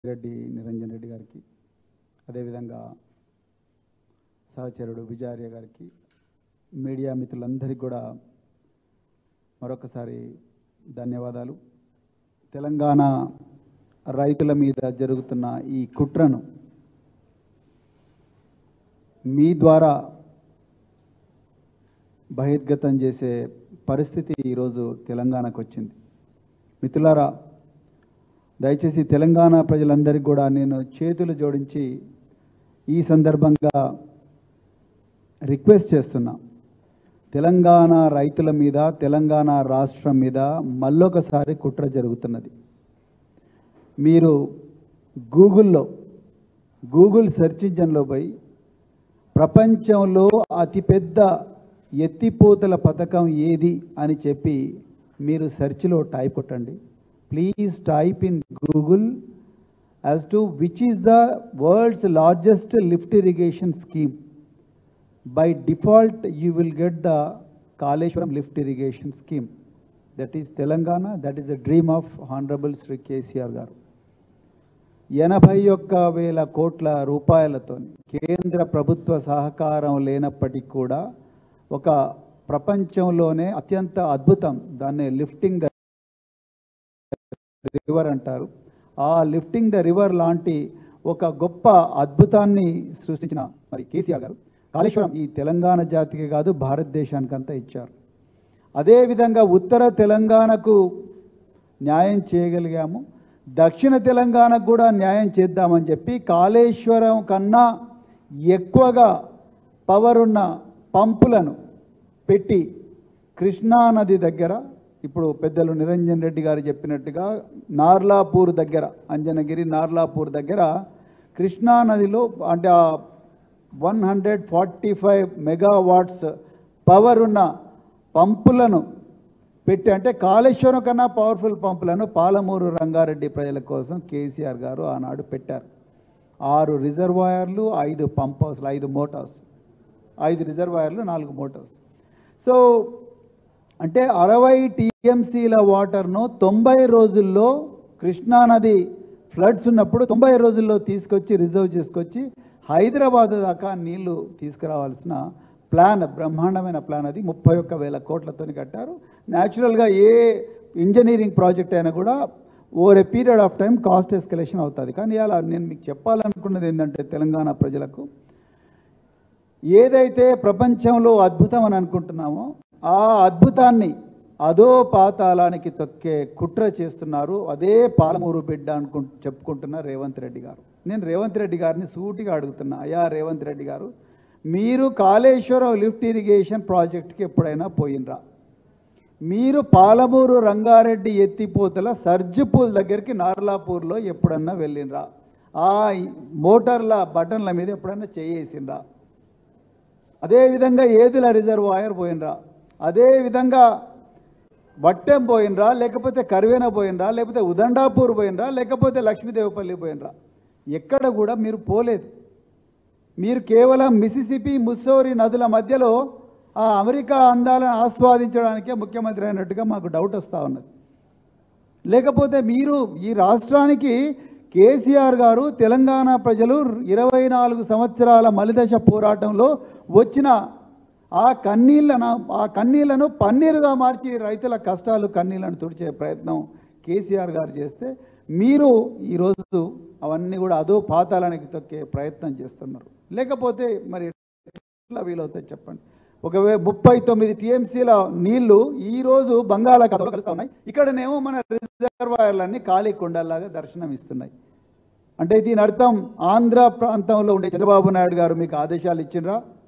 రెడ్డి నిరంజన్ రెడ్డి గారికి, అదేవిధంగా సహచరుడు విజయార్య గారికి, మీడియా మిత్రులందరికీ కూడా మరొకసారి ధన్యవాదాలు. తెలంగాణ రైతుల మీద జరుగుతున్న ఈ కుట్రను మీ ద్వారా బహిర్గతం చేసే పరిస్థితి ఈరోజు తెలంగాణకు వచ్చింది. మిత్రులారా, దయచేసి తెలంగాణ ప్రజలందరికీ కూడా నేను చేతులు జోడించి ఈ సందర్భంగా రిక్వెస్ట్ చేస్తున్నా. తెలంగాణ రైతుల మీద, తెలంగాణ రాష్ట్రం మీద మళ్ళొకసారి కుట్ర జరుగుతున్నది. మీరు గూగుల్ సెర్చ్ ఇంజన్లో పోయి ప్రపంచంలో అతిపెద్ద ఎత్తిపోతల పథకం ఏది అని చెప్పి మీరు సెర్చ్లో టైప్ కొట్టండి. Please type in Google as to which is the world's largest lift irrigation scheme. By default, you will get the Kaleshwaram lift irrigation scheme. That is Telangana. That is a dream of Honorable Sri KCR garu. 81,000 కోట్ల రూపాయలతో కేంద్ర ప్రభుత్వ సహకారం లేనప్పటికీ కూడా ఒక ప్రపంచంలోనే అత్యంత అద్భుతం, దాన్ని లిఫ్టింగ్ ద రివర్ అంటారు. ఆ లిఫ్టింగ్ ద రివర్ లాంటి ఒక గొప్ప అద్భుతాన్ని సృష్టించిన మరి కేసీఆర్ గారు కాళేశ్వరం ఈ తెలంగాణ జాతికి కాదు, భారతదేశానికంతా ఇచ్చారు. అదేవిధంగా ఉత్తర తెలంగాణకు న్యాయం చేయగలిగాము, దక్షిణ తెలంగాణకు కూడా న్యాయం చేద్దామని చెప్పి కాళేశ్వరం కన్నా ఎక్కువగా పవర్ ఉన్న పంపులను పెట్టి కృష్ణా నది దగ్గర, ఇప్పుడు పెద్దలు నిరంజన్ రెడ్డి గారు చెప్పినట్టుగా నార్లాపూర్ దగ్గర, అంజనగిరి నార్లాపూర్ దగ్గర కృష్ణా నదిలో అంటే 145 మెగావాట్స్ పవర్ ఉన్న పంపులను పెట్టి, అంటే కాళేశ్వరం కన్నా పవర్ఫుల్ పంపులను పాలమూరు రంగారెడ్డి ప్రజల కోసం కేసీఆర్ గారు ఆనాడు పెట్టారు. 6 రిజర్వాయర్లు, 5 పంప్ హౌస్లు, 5 మోటార్స్, 5 రిజర్వాయర్లు, 4 మోటార్స్. సో అంటే 60 టీఎంసీల వాటర్ను 90 రోజుల్లో కృష్ణానది ఫ్లడ్స్ ఉన్నప్పుడు 90 రోజుల్లో తీసుకొచ్చి రిజర్వ్ చేసుకొచ్చి హైదరాబాద్ దాకా నీళ్లు తీసుకురావాల్సిన ప్లాన్, బ్రహ్మాండమైన ప్లాన్ అది. 31,000 కోట్లతో కట్టారు. న్యాచురల్గా ఏ ఇంజనీరింగ్ ప్రాజెక్ట్ అయినా కూడా over a period of time cost escalation అవుతుంది. కానీ అలా నేను మీకు చెప్పాలనుకున్నది ఏంటంటే, తెలంగాణ ప్రజలకు ఏదైతే ప్రపంచంలో అద్భుతం అని అనుకుంటున్నామో ఆ అద్భుతాన్ని అదో పాతాళానికి తొక్కే కుట్ర చేస్తున్నారు. అదే పాలమూరు బిడ్డ చెప్పుకుంటున్న రేవంత్ రెడ్డి గారు. నేను రేవంత్ రెడ్డి గారిని సూటిగా అడుగుతున్నా, అయ్యా రేవంత్ రెడ్డి గారు, మీరు కాళేశ్వరం లిఫ్ట్ ఇరిగేషన్ ప్రాజెక్ట్కి ఎప్పుడైనా పోయినరా? మీరు పాలమూరు రంగారెడ్డి ఎత్తిపోతల సర్జుపూల్ దగ్గరికి నార్లాపూర్లో ఎప్పుడన్నా వెళ్ళినరా? ఆ మోటార్ల బటన్ల మీద ఎప్పుడన్నా చేయేసినరా? అదేవిధంగా ఏదుల రిజర్వాయర్ పోయినరా? అదేవిధంగా వట్టెం పోయినరా? లేకపోతే కరివేన పోయినరా? లేకపోతే ఉదండాపూర్ పోయినరా? లేకపోతే లక్ష్మీదేవపల్లి పోయినరా? ఎక్కడ కూడా మీరు పోలేదు. మీరు కేవలం మిసిసిపి, ముస్సోరి నదుల మధ్యలో ఆ అమెరికా అందాలను ఆస్వాదించడానికే ముఖ్యమంత్రి అయినట్టుగా మాకు డౌట్ వస్తూ ఉన్నది. లేకపోతే మీరు ఈ రాష్ట్రానికి కేసీఆర్ గారు, తెలంగాణ ప్రజలు 24 సంవత్సరాల మలిదశ పోరాటంలో వచ్చిన ఆ కన్నీళ్లను పన్నీరుగా మార్చి రైతుల కష్టాలు, కన్నీళ్లను తుడిచే ప్రయత్నం కేసీఆర్ గారు చేస్తే, మీరు ఈరోజు అవన్నీ కూడా అదో పాతాళానికి తొక్కే ప్రయత్నం చేస్తున్నారు. లేకపోతే మరి ఎట్లా వీలవుతాయి చెప్పండి? ఒకవేళ 39 టీఎంసీల నీళ్లు ఈరోజు బంగాళాఖాతంలో కలుస్తూ ఉన్నాయి. ఇక్కడనేమో మన రిజర్వాయర్లన్నీ ఖాళీ కొండల్లాగా దర్శనం ఇస్తున్నాయి. అంటే దీని అర్థం ఆంధ్ర ప్రాంతంలో ఉండే చంద్రబాబు నాయుడు గారు మీకు ఆదేశాలు ఇచ్చినరా?